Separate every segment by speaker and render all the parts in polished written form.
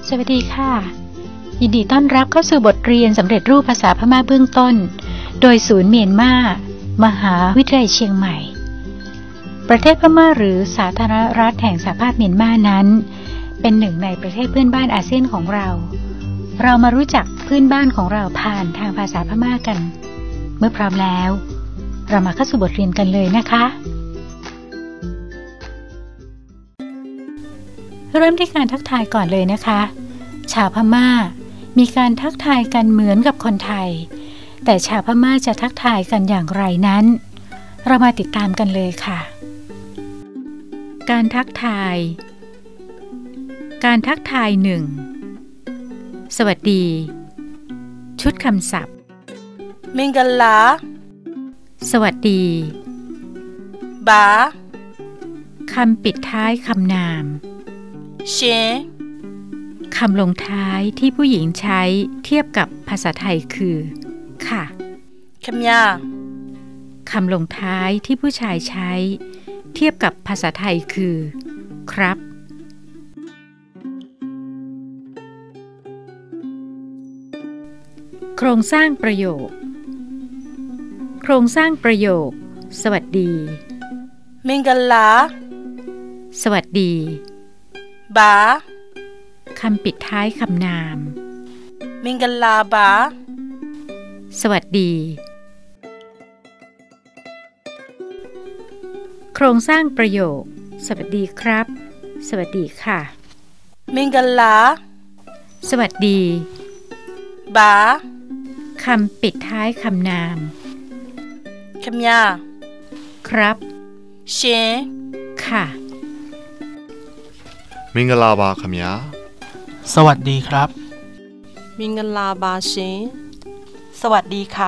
Speaker 1: สวัสดีค่ะยินดีต้อนรับเข้าสู่บทเรียนสำเร็จรูปภาษาพม่าเบื้องต้นโดยศูนย์เมียนมามหาวิทยาลัยเชียงใหม่ประเทศพม่าหรือสาธารณรัฐแห่งสหภาพเมียนมานั้นเป็นหนึ่งในประเทศเพื่อนบ้านอาเซียนของเรามารู้จักเพื่อนบ้านของเราผ่านทางภาษาพม่ากันเมื่อพร้อมแล้วเรามาเข้าสู่บทเรียนกันเลยนะคะเริ่มที่การทักทายก่อนเลยนะคะชาวพม่ามีการทักทายกันเหมือนกับคนไทยแต่ชาวพม่าจะทักทายกันอย่างไรนั้นเรามาติดตามกันเลยค่ะการทักทายหนึ่งสวัสดีชุดคำศัพท์
Speaker 2: มิงกลา
Speaker 1: สวัสดี
Speaker 2: บา
Speaker 1: คำปิดท้ายคำนาม
Speaker 2: เช
Speaker 1: คำลงท้ายที่ผู้หญิงใช้เทียบกับภาษาไทยคือค่ะ
Speaker 2: คำยา
Speaker 1: คำลงท้ายที่ผู้ชายใช้เทียบกับภาษาไทยคือครับโครงสร้างประโยคสวัสดี
Speaker 2: มิงกลา
Speaker 1: สวัสดี
Speaker 2: บา
Speaker 1: คำปิดท้ายคำนาม
Speaker 2: มิงกลาบา
Speaker 1: สวัสดีโครงสร้างประโยคสวัสดีครับสวัสดีค่ะ
Speaker 2: มิงกลา
Speaker 1: สวัสดี
Speaker 2: บา
Speaker 1: คำปิดท้ายคำนาม
Speaker 2: คำยา
Speaker 1: ครับ
Speaker 2: เช
Speaker 1: ค่ะ
Speaker 3: มิงกลาบาคำยา
Speaker 4: สวัสดีครับ
Speaker 2: มิงกลาบาเชสวัสดีค่ะ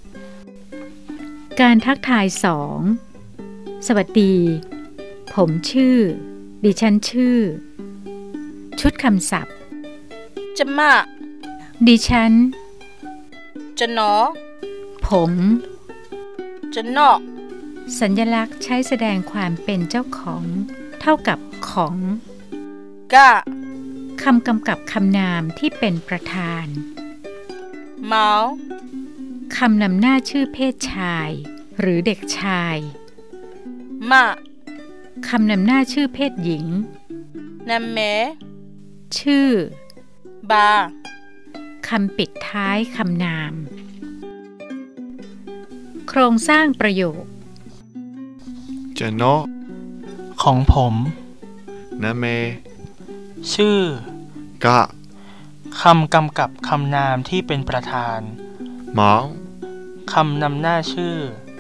Speaker 1: การทักทายสองสวัสดีผมชื่อดิฉันชื่อชุดคำศัพท์
Speaker 2: จะมา
Speaker 1: ดิฉัน
Speaker 2: จะหนอ
Speaker 1: ผม
Speaker 2: จะนอ
Speaker 1: สัญลักษณ์ใช้แสดงความเป็นเจ้าของเท่ากับของ
Speaker 2: กะ
Speaker 1: คำกำกับคำนามที่เป็นประธาน
Speaker 2: เมา
Speaker 1: คำนำหน้าชื่อเพศชายหรือเด็กชาย
Speaker 2: มา
Speaker 1: คำนำหน้าชื่อเพศหญิง
Speaker 2: นำเม
Speaker 1: ชื่อบ
Speaker 2: า
Speaker 1: คำปิดท้ายคำนามโครงสร้างประโยค
Speaker 3: จะโน
Speaker 4: ของผม
Speaker 3: นะเม
Speaker 4: ชื่อก
Speaker 3: ะ
Speaker 4: คำกำกับคำนามที่เป็นประธาน
Speaker 3: หมอ
Speaker 4: คำนำหน้าชื่อ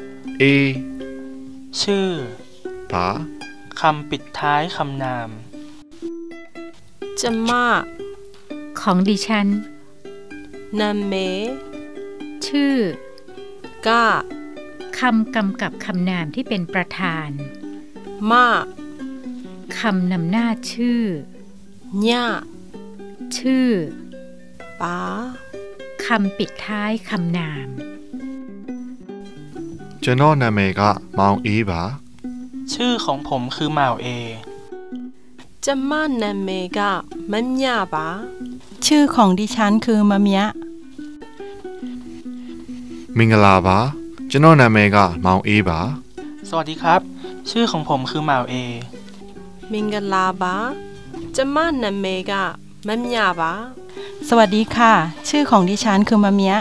Speaker 4: ชื่อ
Speaker 3: ปา
Speaker 4: คำปิดท้ายคำนาม
Speaker 2: จะมา
Speaker 1: ของดิฉัน
Speaker 2: นำเม
Speaker 1: ชื่อก
Speaker 2: ะ
Speaker 1: คำกำกับคำนามที่เป็นประธาน
Speaker 2: มา
Speaker 1: คำนำหน้าชื่อ
Speaker 2: ญ่า
Speaker 1: ชื่อ
Speaker 2: ป๋า
Speaker 1: คำปิดท้ายคำนาม
Speaker 3: จะโนนาเมกะมองอีบา
Speaker 4: ชื่อของผมคือหม่าวเอ
Speaker 2: จะมานาเมกะมัมยาบา
Speaker 5: ชื่อของดิฉันคือมะเมีย
Speaker 3: มิงกลาบาจะโนนาเมกะมองอีบา
Speaker 4: สวัสดีครับชื่อของผมคือหม่าวเอ
Speaker 2: มิงกลาบาจะมานาเมกะมัมยาบา
Speaker 5: สวัสดีค่ะชื่อของดิฉันคือมะเมีย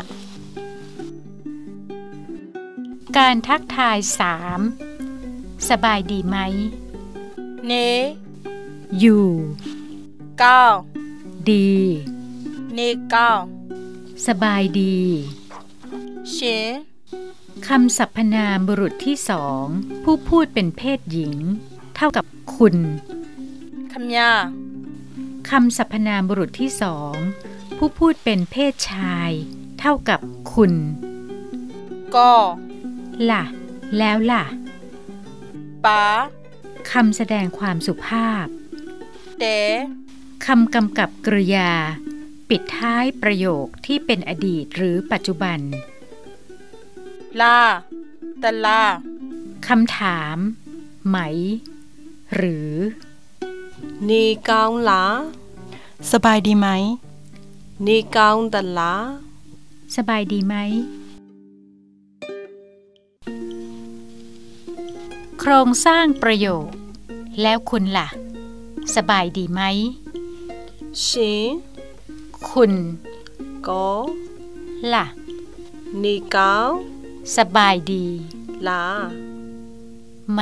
Speaker 1: การทักทายสามสบายดีไหม
Speaker 2: เน
Speaker 1: อยู่
Speaker 2: ก้า
Speaker 1: ดี
Speaker 2: เนก้า
Speaker 1: สบายดี
Speaker 2: เช
Speaker 1: คำสรรพนามบุรุษที่สองผู้พูดเป็นเพศหญิงเท่ากับคุณ
Speaker 2: คำยา
Speaker 1: คำสรรพนามบุรุษที่สองผู้พูดเป็นเพศชายเท่ากับคุณ
Speaker 2: ก็
Speaker 1: ล่ะแล้วล่ะ
Speaker 2: ป๋า
Speaker 1: คำแสดงความสุภาพ
Speaker 2: เต๋
Speaker 1: คำกำกับกริยาปิดท้ายประโยคที่เป็นอดีตหรือปัจจุบัน
Speaker 2: ลาตะลา
Speaker 1: คำถามไหมหรือ
Speaker 2: นี่กาวหลา
Speaker 5: สบายดีไหม
Speaker 2: နေကောင်းသလား
Speaker 1: สบายดีไหม โครงสร้างประโยค แล้วคุณล่ะ สบายดีไหม
Speaker 2: ရှင်
Speaker 1: คุณ
Speaker 2: ကော
Speaker 1: ล่ะ
Speaker 2: နေကောင်း
Speaker 1: สบายดี
Speaker 2: လား
Speaker 1: ไหม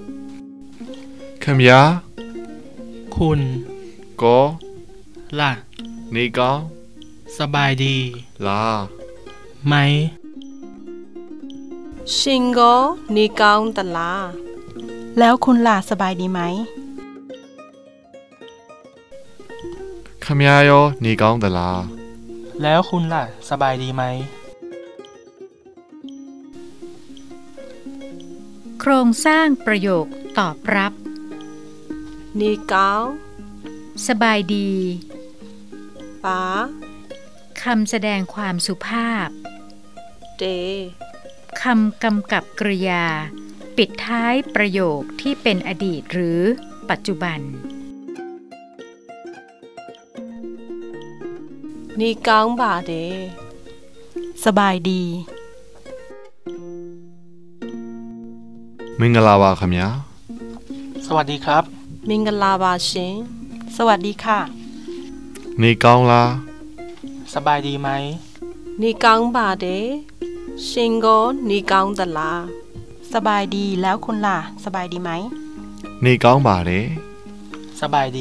Speaker 3: ခင်ဗျာ
Speaker 4: คุณ
Speaker 3: ကော
Speaker 4: ล่ะ
Speaker 3: နေကောင်း
Speaker 4: สบายดี
Speaker 3: လား
Speaker 4: ไหม
Speaker 2: ရှင်ကောနေကောင်းသလား
Speaker 5: แล้วคุณล่ะสบายดีไหม
Speaker 3: ခင်ဗျာရောနေကောင်းသလား
Speaker 4: แล้วคุณล่ะ สบายดีไหม
Speaker 1: โครงสร้างประโยคตอบรับ
Speaker 2: နေကောင်း
Speaker 1: สบายดี
Speaker 2: ပါ
Speaker 1: คำแสดงความสุภาพ
Speaker 2: တေ
Speaker 1: คำกำกับกริยา ปิดท้ายประโยคที่เป็นอดีตหรือปัจจุบัน
Speaker 2: နေကောင်းပါတယ်
Speaker 5: สบายดี
Speaker 3: မင်္ဂလာပါခင်ဗျာ
Speaker 4: สวัสดีครับ
Speaker 2: မင်္ဂလာပါရှင်
Speaker 5: สวัสดีค่ะ
Speaker 3: နေကောင်းလား
Speaker 4: สบายดีไหม
Speaker 2: နေကောင်းပါတယ်ရှင်ကောနေကောင်းသလား
Speaker 5: สบายดีแล้วคุณล่ะ สบายดีไหม
Speaker 3: နေကောင်းပါတယ်
Speaker 4: สบายดี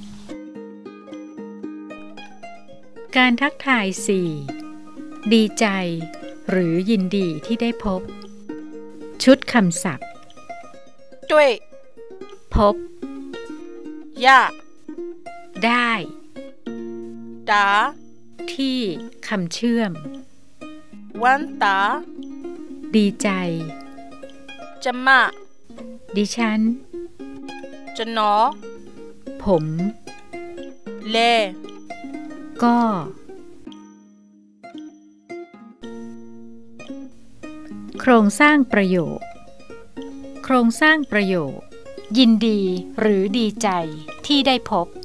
Speaker 1: การทักทาย 4 ดีใจ หรือยินดีที่ได้พบ ชุดคำศัพท์
Speaker 2: တွေ့
Speaker 1: พบ
Speaker 2: ရ
Speaker 1: ได้
Speaker 2: တာ
Speaker 1: ที่คำเชื่อม
Speaker 2: ဝမ်းတာ
Speaker 1: ดีใจ
Speaker 2: ကျမ
Speaker 1: ดิฉัน
Speaker 2: ကျွန်တော်
Speaker 1: ผม
Speaker 2: လဲ
Speaker 1: ก็ โครงสร้างประโยค โครงสร้างประโยค ยินดีหรือดีใจที่ได้พบ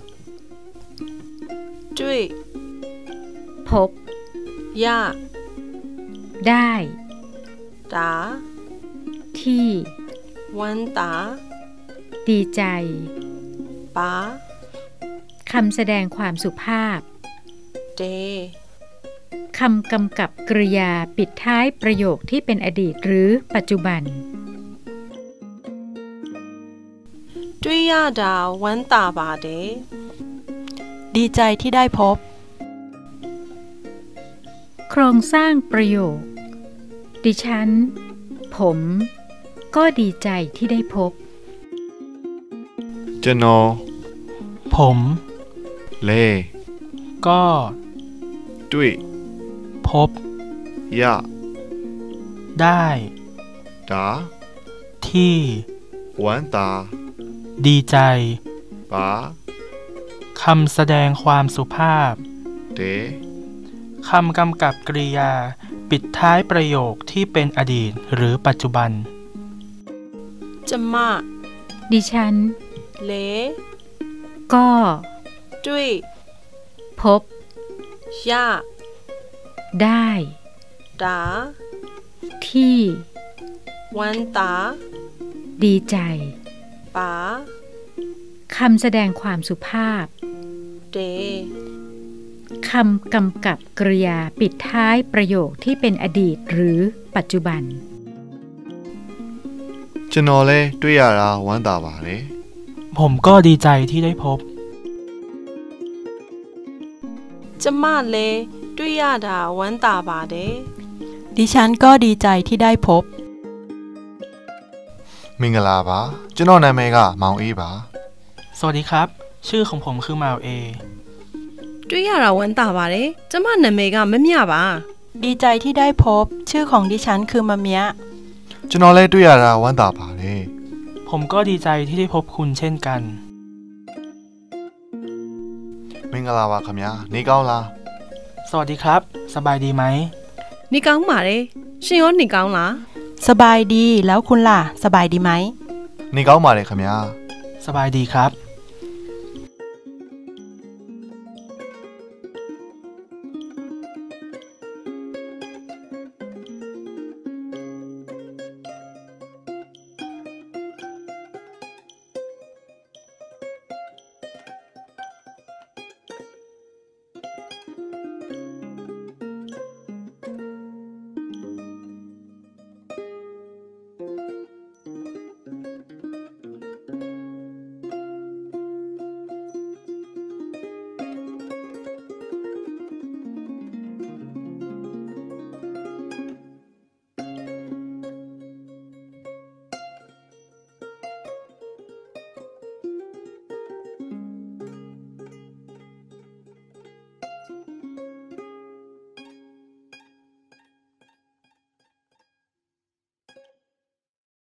Speaker 2: တွေ့
Speaker 1: พบ
Speaker 2: ရ
Speaker 1: ได้
Speaker 2: တာ
Speaker 1: ที่
Speaker 2: ဝမ်းတာ
Speaker 1: ดีใจ
Speaker 2: ပါ
Speaker 1: คำแสดงความสุภาพ
Speaker 2: တေ
Speaker 1: คำกำกับกริยาปิดท้ายประโยคที่เป็นอดีตหรือปัจจุบัน
Speaker 2: တွေ့ရတာဝမ်းတာပါတယ်
Speaker 5: ดีใจที่ได้พบ
Speaker 1: โครงสร้างประโยค ดิฉัน ผม ก็ดีใจที่ได้พบ
Speaker 3: ကျွန်တော်
Speaker 4: ผม
Speaker 3: လဲ
Speaker 4: ก็
Speaker 3: တွေ့
Speaker 4: พบ
Speaker 3: ရ
Speaker 4: ได้
Speaker 3: တာ
Speaker 4: ที่
Speaker 3: ဝမ်းတာ
Speaker 4: ดีใจ
Speaker 3: ပါ
Speaker 4: คำแสดงความสุภาพ
Speaker 3: တေ
Speaker 4: คำกำกับกริยา ปิดท้ายประโยคที่เป็นอดีตหรือปัจจุบัน
Speaker 2: ကျမ
Speaker 1: ดิฉัน
Speaker 2: လဲ
Speaker 1: ก็
Speaker 2: တွေ့
Speaker 1: พบ
Speaker 2: ရ
Speaker 1: ได้
Speaker 2: တာ
Speaker 1: ที่
Speaker 2: ဝမ်းတာ
Speaker 1: ดีใจ
Speaker 2: ပါ
Speaker 1: คำแสดงความสุภาพ
Speaker 2: တေ
Speaker 1: คำกำกับกริยาปิดท้ายประโยคที่เป็นอดีตหรือปัจจุบัน
Speaker 3: ကျွန်တော်လဲတွေ့ရတာဝမ်းသာပါတယ်
Speaker 4: ผมก็ดีใจที่ได้พบ
Speaker 2: ကျမလဲတွေ့ရတာဝမ်းတာပါတယ်
Speaker 5: ดิฉันก็ดีใจที่ได้พบ
Speaker 3: မင်္ဂလာပါကျွန်တော်နာမည်ကမောင်အေးပါ
Speaker 4: สวัสดีครับ ชื่อของผมคือมาวเอ
Speaker 2: တွေ့ရတာဝမ်းတာပါတယ်ကျမနာမည်ကမမြပါ
Speaker 5: ดีใจที่ได้พบ ชื่อของดิฉันคือมะเมีย
Speaker 3: ကျွန်တော်လဲတွေ့ရတာဝမ်းသာပါတယ်
Speaker 4: ผมก็ดีใจที่ได้พบคุณเช่นกัน
Speaker 3: မင်္ဂလာပါခင်ဗျာနေကောင်းလား
Speaker 4: สวัสดีครับ สบายดีไหม
Speaker 2: နေကောင်းပါတယ်ရှင်ရောနေကောင်းလား
Speaker 5: สบายดีแล้วคุณล่ะ สบายดีไหม
Speaker 3: နေကောင်းပါတယ်ခင်ဗျာ
Speaker 4: สบายดีครับ